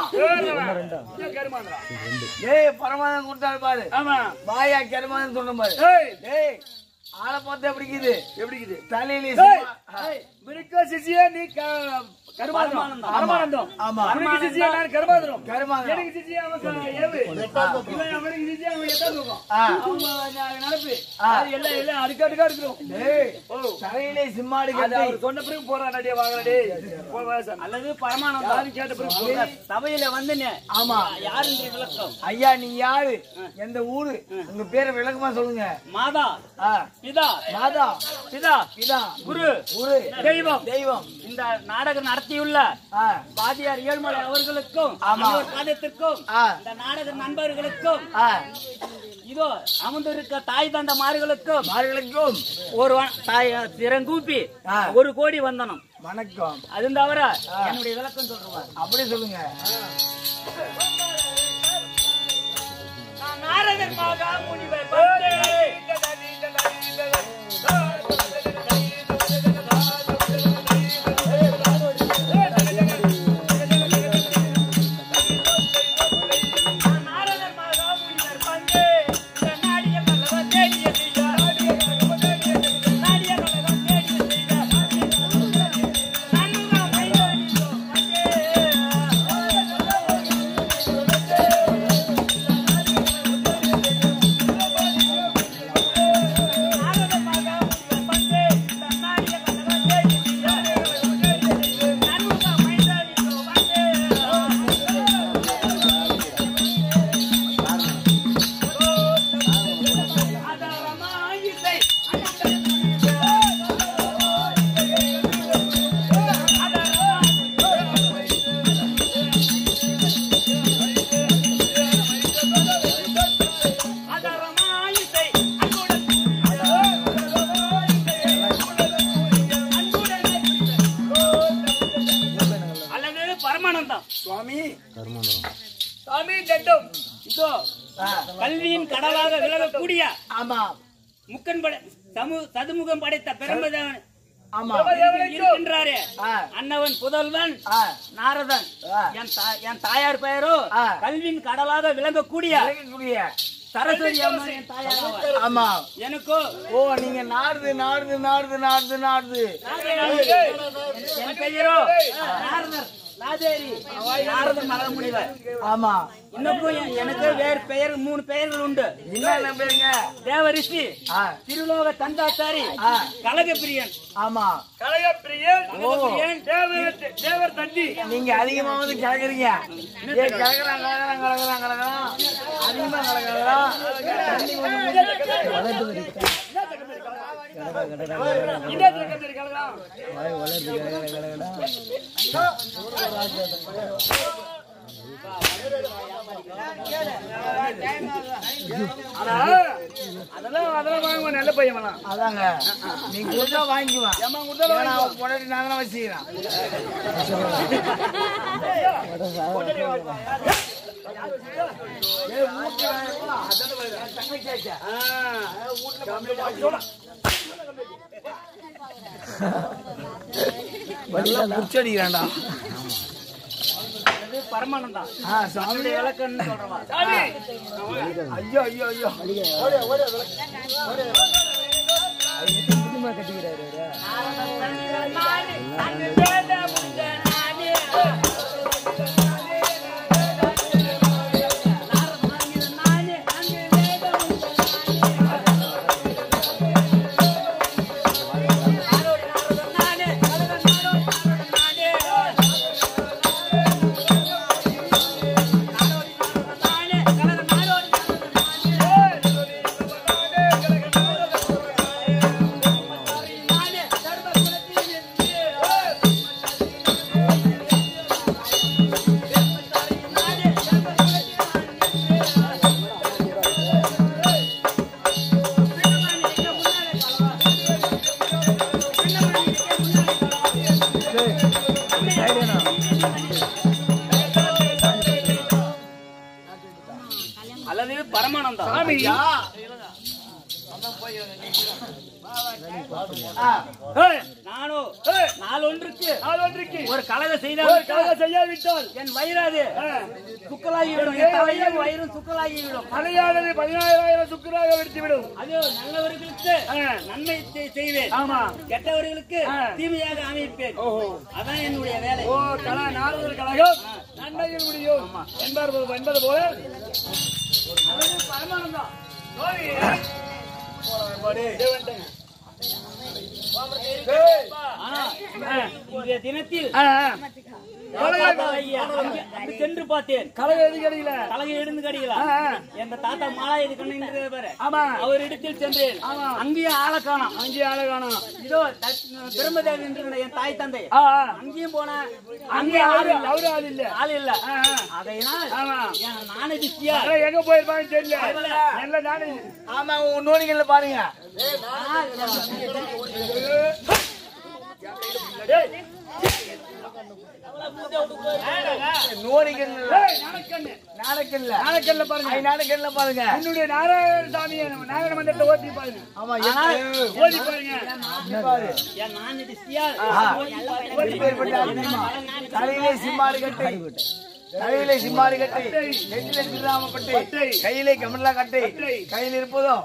ஏய் பரமானந்தம் கொடுத்தாரு பாரு. ஆமா பாயா கருமானந்தம் சொன்ன பாரு. ஏய் ஆளை பார்த்தா எப்படிக்குது எப்படிக்குது தலையிலே மிருக்க சிசியா நீ கருமானந்தம் பரமானந்தம். ஆமா அவனுக்கு சிசியா நான் கருமானந்தம் கருமானந்தம் எனக்கு சிசியா அவன் ஏவு இவன் அவனுக்கு சிசியா அவன் எட்ட தூக்கம் அவங்க நடப்பு எல்லாம் எல்லாம் அடுக்கடுக்கா இருக்கிறோம். டேய் தலையிலே சிம்மாடு அது அவர் சொன்ன பிறகு போறான் அடியே வாங்கடா டேய் அல்லது பரமானந்தம் யாரும் கேட்ட பிறகு சபையில வந்தனே. ஆமா யாருன்ற விளக்கம் ஐயா நீ யாரு எந்த ஊரு உங்க பேரை விளக்கமா சொல்லுங்க. மாதா பிதா மாதா பிதா பிதா குரு குரு தெய்வம் தெய்வம். இந்த நாடகம் நடத்தியுள்ள பாதியார் ஏழ்மலை அவர்களுக்கும் காலத்திற்கும் இந்த நாடக நண்பர்களுக்கும் இதோ அமர்ந்திருக்க தாய் தந்த மார்களுக்கும் ஒரு திறங்கூப்பி 1 கோடி வந்தனம் வணக்கம். அது தவிர என்னுடைய விளக்கம் சொல்றேன் அப்படி சொல்லுங்க. நாரதர் மகா முனிவர் கல்வியின் கடலாக விலகக்கூடிய சதுமுகம் படைத்த பெரும்பதவன் அன்னவன் புதல்வன் நாரதன். என் தாயார் பெயரோ கல்வியின் கடலாக விளங்கக்கூடிய சரஸ்வதி அம்மா என் தாயார். ஆமா எனக்கோ ஓ நீங்க நாரது நாரது நாரது நாரது நாரது என் பெயரோ நாரதர் ராஜேரி நாரதன் மகா முனிவர். ஆமா இன்னும் எனக்கு வேறு பெயர் 3 பெயர்கள் உண்டு. என்ன பேருங்க? தேவரிஷி, திருலோக தந்தாச்சாரி, கலகப்பிரியன். ஆமா கலகப்பிரியன் தேவர் தந்தி. நீங்க அதிகமா வந்து கலக்குறீங்க. கலக்குறாங்க அதிகமா கலக்குறாங்க. அதெல்லாம் நல்ல பையன் அதாங்க நீங்க கொடுத்தா வாங்கிக்குவான். ஏமா கொடுத்தா பொண்டாட்டி நான் தான் வச்சுக்கிறேன். முடிச்சடிக்கிறான்டா பரமானந்தா சாமி விளக்கன்னு சொல்றவா. ஐயோ ஐயோ ஐயோ கட்டிக்கிறாரு. நாளொன்றுக்கு ஒரு கலவை செய்யாவிட்டால் என் வயிறாது சுக்கலாகிவிடும். என் தலையும் வயிறும் சுக்கலாகிவிடும். தலையானது 16,000 சுக்கராக வெடித்துவிடும். அது நல்லவர்களுக்கு நன்மை செய்வேன். ஆமா, கெட்டவர்களுக்கு தீமையாக அமைப்பேன். அதான் என்னுடைய வேலை. நாரதர் கழகம் நன்மையில் முடியும் என்பது போல பரமானந்தம் இன்றைய தினத்தில் சென்று பார்த்தேன். கலகை எடுந்து கடிக்கல. எங்க தாத்தா மாலா இது கண்ணு அவர் இடத்தில் சென்றேன். அங்கேயே ஆளை காணோம். இதோ பிரம்மதேவி என்று என் தாய் தந்தை அங்கேயும் போனேன். அங்கே ஆள் இல்ல. அதையினால் நானே திஷ்டியா எங்க போயிருப்பாங்க தெரியல. ஆமா, நோனிகள் பாருங்க. பாருங்க என்னுடைய நாராயணசாமி நாராயண மந்திரத்தை ஓட்டி பாருங்க. ஓடி பாருங்க. தலையிலே சிம்மாடி கட்டி நெற்றிலே திருராமப்பட்டு கையிலே கமலா கட்டி கையில் இருப்பதும்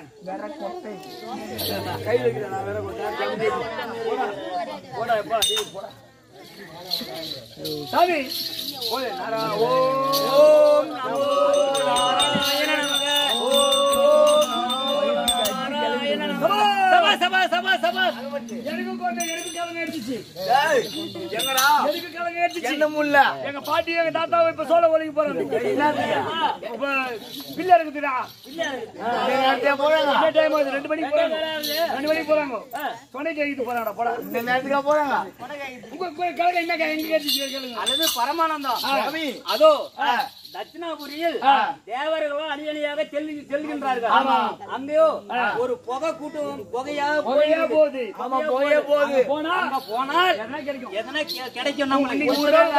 கையில் சாமி ஓம் எங்க பாட்டி எங்க தாத்தாவை இப்ப சோழ ஒலிக்கு போறாங்க. பிள்ளை இருக்குதுடா. 2 மணிக்கு போறாங்க. துணைக்கு எழுதிட்டு போறாங்கடா. போடா இந்த நேரத்துக்கு போறாங்க. உங்க கலக என்ன எங்க கேட்டுச்சு அல்லது பரமானந்தம் அதோ தட்சிணாபுரியில் தேவர்களும் அணியணியாக செல்கின்றார்கள். அங்கேயோ ஒரு புகை கூட்டம் புகையாக போகுது. போனால் எதனா கிடைக்கும். நம்மளுக்கு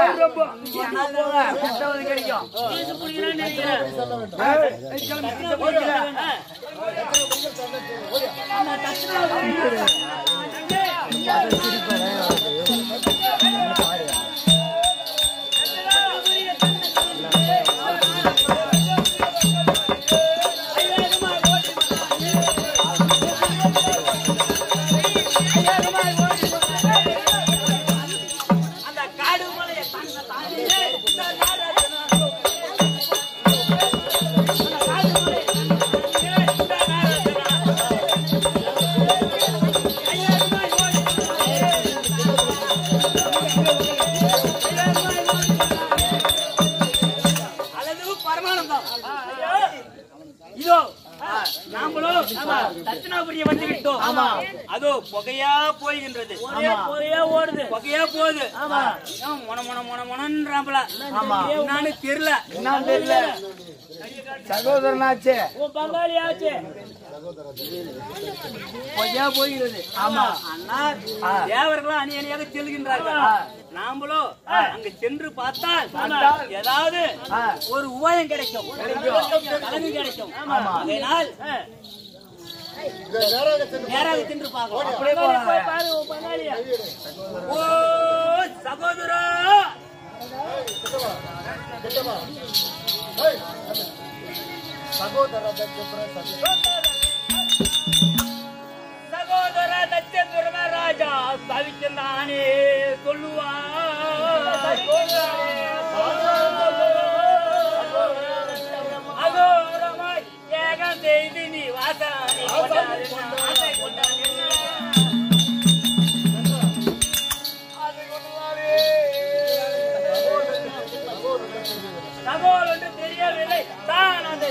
தட்சிணாபுரியை வந்து விட்டோம். அதோ புகையா போய்கின்றது. புகையா போகுது. என்னன்னு தெரியல. சகோதரனாச்சே பங்காளி ஆச்சு பொய்யா போகிறது. ஆமா, ஆனால் தேவர்களும் அணி அணியாக செல்கின்றார்கள். நாமளோ அங்க சென்று பார்த்தால் ஏதாவது ஒரு உபாயம் கிடைக்கும், கலந்து கிடைக்கும். அதனால் நேராக சென்று பார்க்கலாம். ஓ சகோதரா, சகோதர தச்சபுரம ராஜா தவிச்சந்தானே சொல்லுவா. அகோரமாய் ஏகம் செய்து நீ வாசானி தகவல் ஒன்று தெரியவில்லை. தான் அதை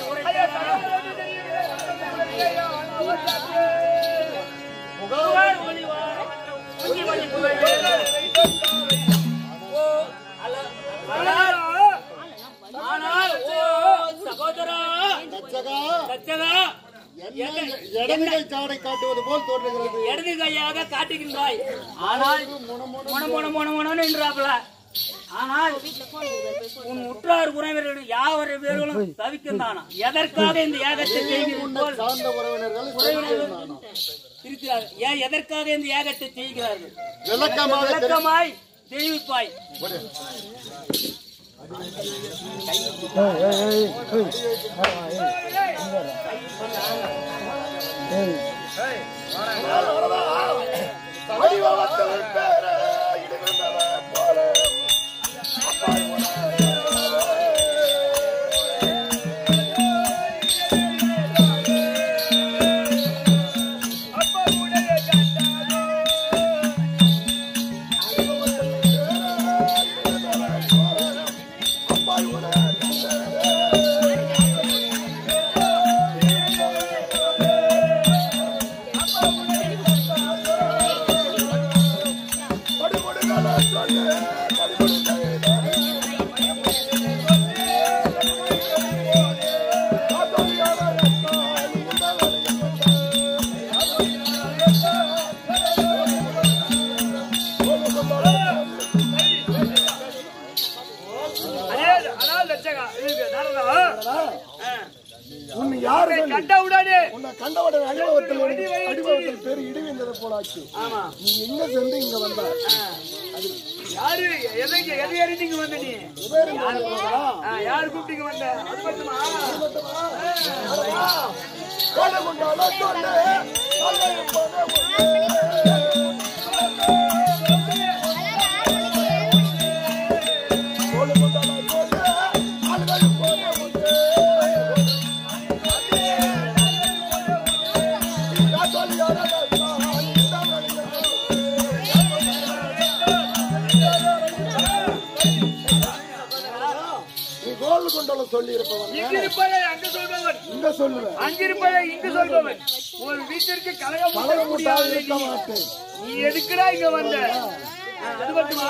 சகோதரா இடதுகை சாடை காட்டுவது போல் தோன்றுகிறது. இடது கையாக காட்டுகின்றாய். ஆனால் என்றாப்ல ஆனால் உன் உற்றார் உறவினர்கள் யாவர பேர்களும் தவிக்கின்றானா எதற்காக இந்த யாகத்தை செய்கிறார்கள் சார்ந்த உறவினர்கள் இருக்கிறார்கள் ஏன் எதற்காக இந்த யாகத்தை செய்கிறார்கள் விளக்கமாய் தெரிவிப்பாய் கண்டவுடனே அடிபவத்தில் பேரு இடிவிந்ததை போலாச்சு. நீ எங்க சென்று இங்க வந்த யாரு எதை அறிஞ்சிங்க வந்த நீ யாரு கூப்பிட்டு வந்த அது மட்டுமா சொல்லி இருப்பவன் அங்க சொல்பவன் இங்க சொல்லுவேன் அங்கிருப்பதை இங்கு சொல்பவன் ஒரு வீட்டிற்கு கலகம் நீ எதுக்குடா இங்க வந்த அது மட்டுமா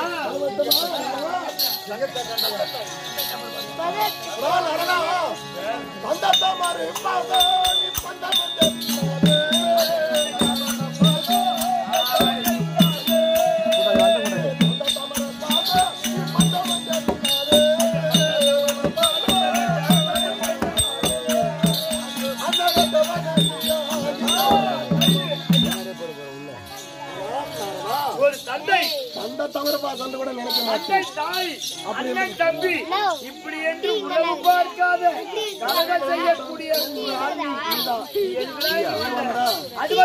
தம்பி இப்படி என்று உறவு பார்க்காத கலகம் செய்யக்கூடிய அது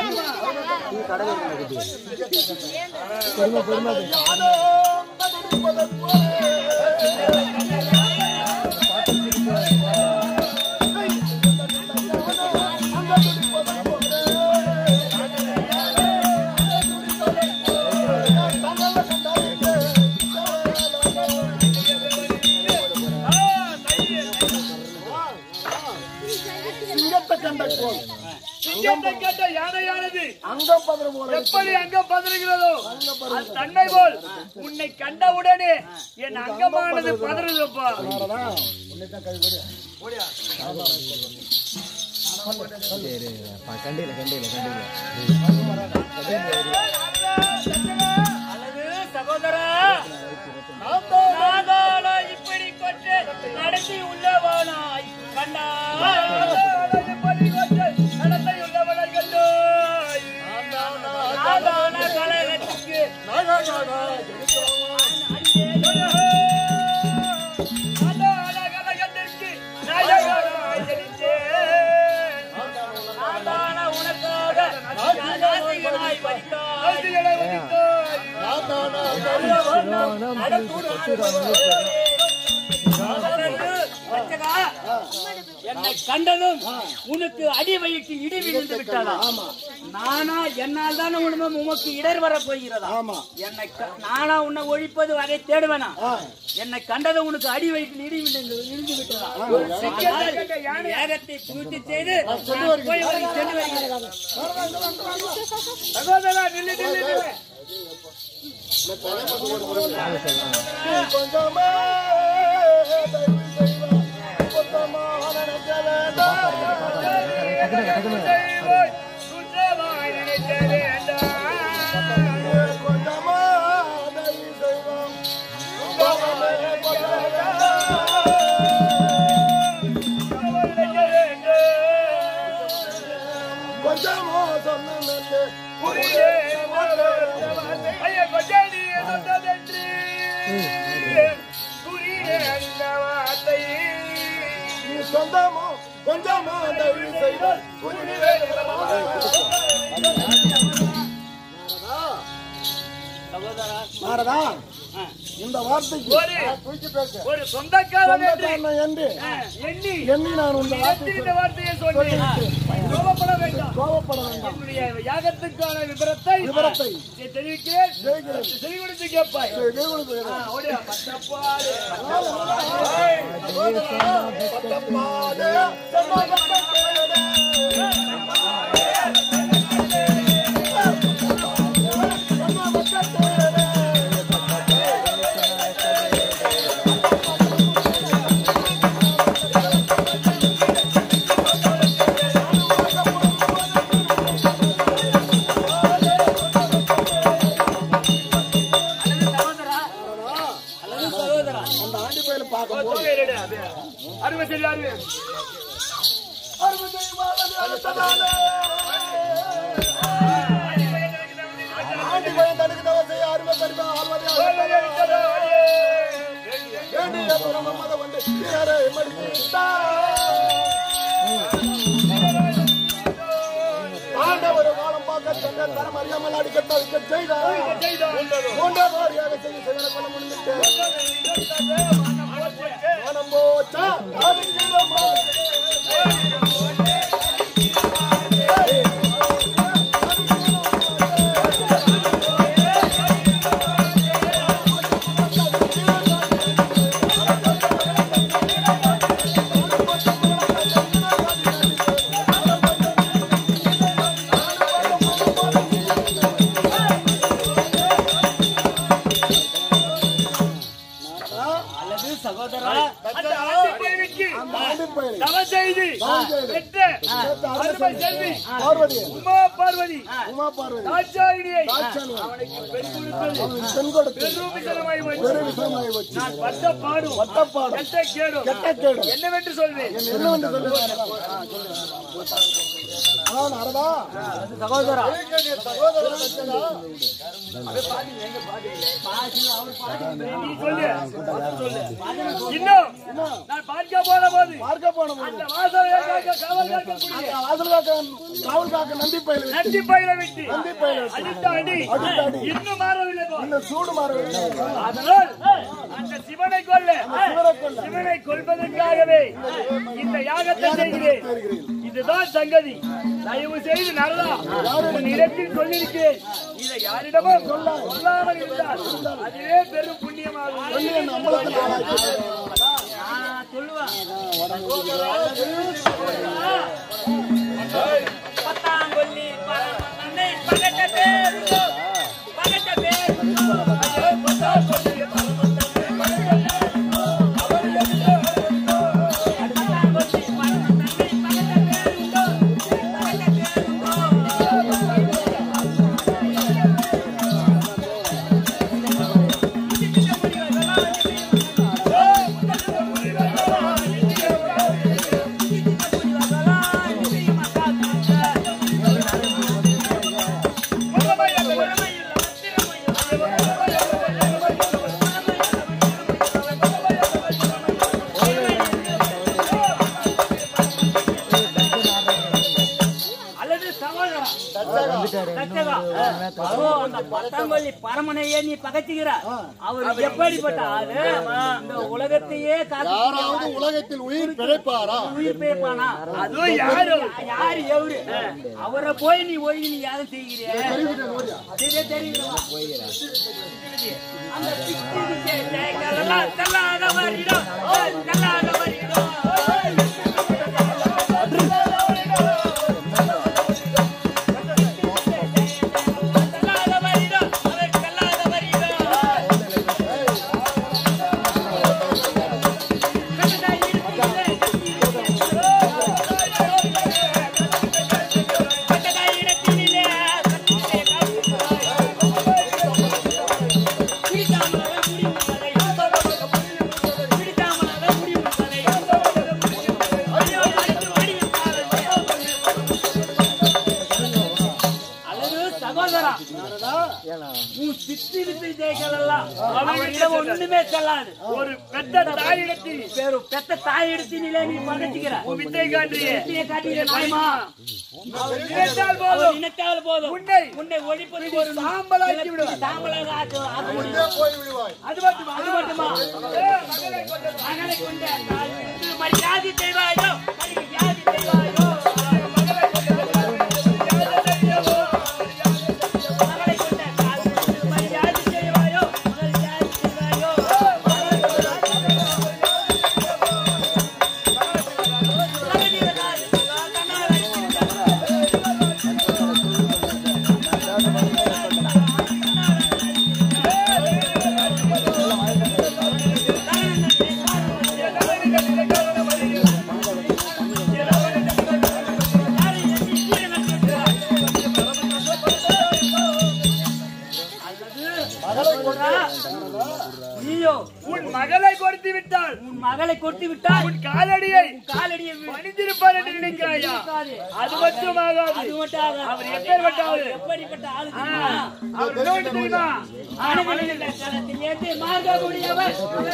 யானையானது எப்படி அங்க பதறுகிறதோ தன்னை போல் உன்னை கண்டவுடனே என் அங்கமானது பதறுதப்பா. சகோதரா இப்படி கொண்டு நடத்தி உள்ளவானாய் கண்டா கழகத்துக்கு உனக்காக என்னை கண்டதும் உனக்கு அடி வயிற்று இடி விழுந்து விட்டதா? நானா என்னால் தானே உமக்கு இடர் வர போகிறதா? என்னை நானா உன்னை ஒழிப்பது அதை தேடுவேனா? என்னை கண்டதும் உனக்கு அடி வயிற்றில் இடி விழுந்து விட்டதா? ஏகத்தை பூர்த்தி செய்து சென்று வருகிறேன். ஐயா கொஜாடி சொன்னதென்று புரிய அந்த வார்த்தை நீ சொந்தமோ கொஞ்சமா தயவு செய்தால் நாரதா இந்த வார்த்தைக்கு ஒரு சொந்தக்காரன் என்று எண்ணி நான் இந்த வார்த்தையை சொன்னேன். கோபப்பட வேண்டாம். என்னுடைய யாகத்துக்கான விபரத்தை தெரிவிக்கிறேன். செவி கொடுத்து கேட்பாய். ஓடியா பட்டப்பாடு அருமை சரி அருமை ஆண்டவர் காலம் பார்க்க தரம் அறியாமல் அடிக்கட்டால் என்னவென்று சொல்வேன் சகோதரா இன்னும் நான் பார்க்க போன போது காவல் காக்க நந்தி பயில விட்டு இன்னும் மாறவில்லை. சூடு மாறவில்லை. அதனால் அந்த சிவனை கொல்வதற்காகவே இந்த யாகத்தை செய்கிறேன். இதுதான் சங்கதி. தயவு செய்து நரதா உன் இடத்தில் சொல்லியிருக்கிறேன். இதை யாரிடமும் சொல்லாமல் இருந்தால் அதுவே பெரும் புண்ணியமாகும். பத்தாங்கொல்லி பரமன்னை பகட்ட பேருந்தோ பகட்ட பேருந்தோ பத்தாங்கொல்லி பத்தாங்கொல்லி பரமனையே நீ பகச்சுகிற அவர் எப்படிப்பட்ட ஆளு? இந்த உலகத்தையே யாராவது உலகத்தில் உயிர் பிழைப்பாரா? உயிர் பிழைப்பானா? அதுவும் யாரு எவரு? அவரை போய் நீ ஒழுங்கி நீ யாரும் செய்கிறிய தெரியுமா? உன் சித்தி வித்தை ஜெயிக்கலாம் அவரிடம் ஒண்ணுமே செல்லாது. ஒரு பெத்த தாயிடத்தில் பெத்த தாய் எடுத்தினிலே நீ பகச்சிக்கிற வித்தை காட்டுறியே. வித்தையை காட்டுகிற நாயமா நினைத்தால் போதும் உன்னை ஒழிப்பது ஒரு சாம்பலாக்கி விடுவார். சாம்பலாக அது மட்டுமா மகளை கொண்ட மரியாதை செய்வாயோ மரியாதை செய்வாயோ மகளை கொண்ட மரியாதை செய்வாயோ மரியாதை செய்வாயோ உன் மகளை கொடுத்து விட்டால் உன் காலடியை பணிந்திருப்பார் என்று நினைக்கிறாயா? அது மட்டும் ஆகாது. அவர் எப்பேற்பட்ட ஆளு தெரியுமா? மார்க்க முடியாமல்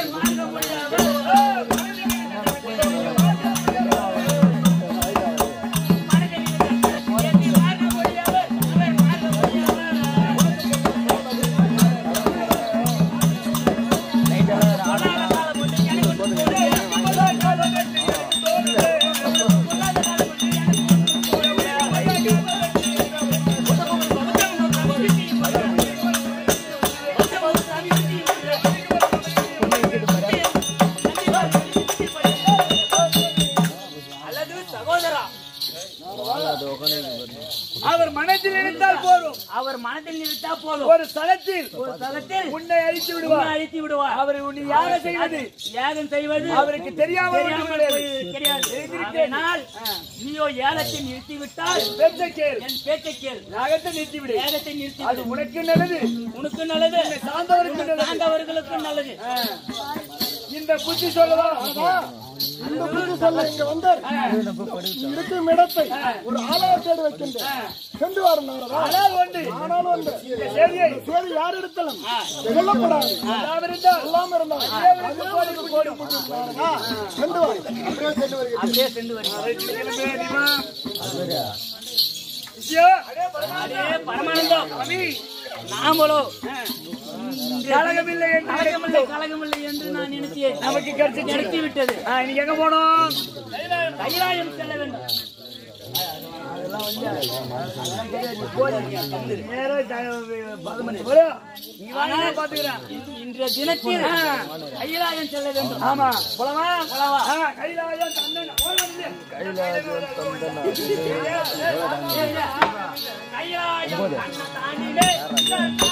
அவர் மனதில் நினைத்தால் போதும். அவர் மனதில் நிறுத்தா போதும். ஒரு தளத்தில் உன்னை அழித்து விடுவார். அவர் உன்னை யாகம் செய்வது அவருக்கு தெரியாமல் கிடையாது. நீயோ ஏலத்தை நிறுத்திவிட்டால் என் பேச்சை கேள். யாகத்தை நிறுத்திவிடு. அது உனக்கு நல்லது, சார்ந்தவர்களுக்கு நல்லது. இந்த புத்தி சொல்லவா? இந்த புத்தி சொல்ல இங்க வந்து இருக்கும் இடத்தை ஒரு ஆளாக தேடி வைக்கின்றேன். சென்று வாருங்கள். ஆனால் ஒன்று சரி யார் எடுத்தாலும் சொல்லப்படாது. எல்லாம் இருந்தால் சென்று வாருங்கள். அப்படியே சென்று வருகிறேன். பரமானந்தம் நாமளோ கலகமில்லை என்று நான் நினைத்தேன். நமக்கு கிடைத்து விட்டது. இன்னைக்கு எங்க போனோம்? கைலாயம் செல்ல வேண்டும். இன்றைய தினத்தில் கைலாயம் செல்ல வேண்டும். ஆமா போலவா? கைலாயம் தாண்டிலே